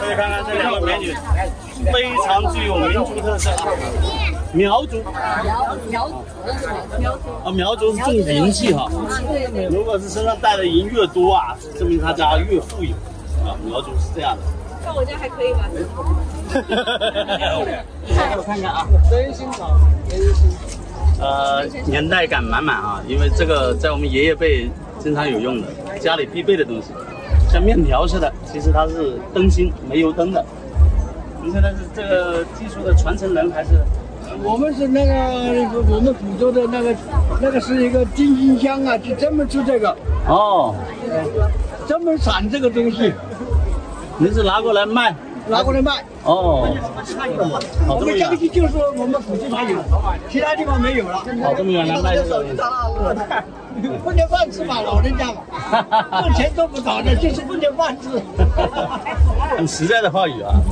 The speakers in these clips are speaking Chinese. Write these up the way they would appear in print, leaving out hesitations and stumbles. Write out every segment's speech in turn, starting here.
位看看这两位美女，非常具有民族特色。苗族，苗族是重银器哈。如果是身上带的银越多啊，证明他家越富有啊。苗族是这样的。 到我家还可以吧？ 我看看啊， 真心草，真心。 年代感满满啊，因为这个在我们爷爷辈经常有用的，家里必备的东西，像面条似的，其实它是灯芯，煤油灯的。您现在是这个技术的传承人还是？ 我们是那个我们福州的那个是一个金金香啊，就专门出这个哦， 专门产这个东西。 您是拿过来卖？ 拿过来卖。 哦， 我们江西就说我们福州才有，其他地方没有了。 跑这么远来卖这个？ 不能饭吃嘛，老人家嘛，挣钱做不到的，就是不能饭吃。 很实在的话语啊。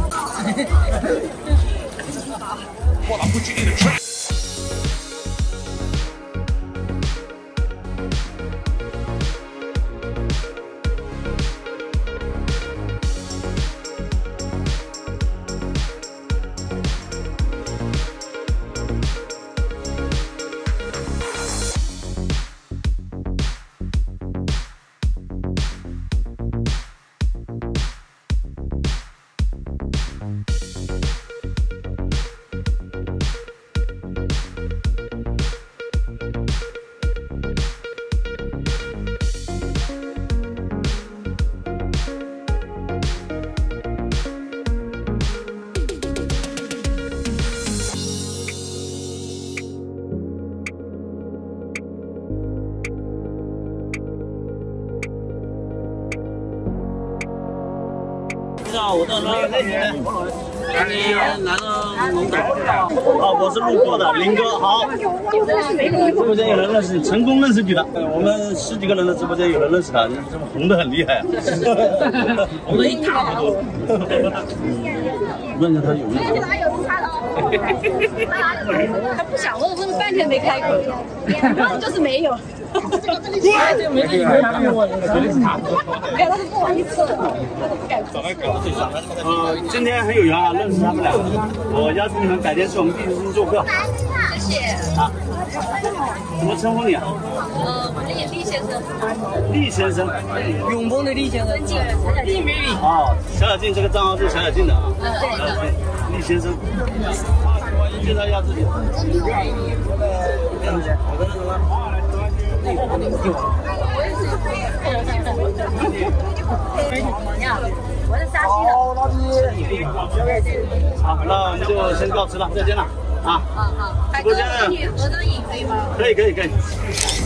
我到那边来到龙岛，我是路过的林哥，好。直播间有人认识你，成功认识你了。我们10几个人的直播间有人认识他，这么红的很厉害啊，红的一塌糊涂。问一下他有没有？ 他不想问，问了半天没开口，问就是没有。这个没给我，绝对是他。没有，他是不好意思，他都不敢说。 今天很有缘啊，认识他们俩。我邀请你们改天去我们地图做客。 谢谢。 啊，怎么称呼你啊？ 我是李先生。 厉先生， 永丰的厉先生。 静美丽。 哦，小小静这个账号是小小静的啊。 对。 厉先生，介绍一下自己。 我是山西的。 好，那我们就先告辞了，再见了啊！ 好，海哥，跟你合张影可以吗？ 可以。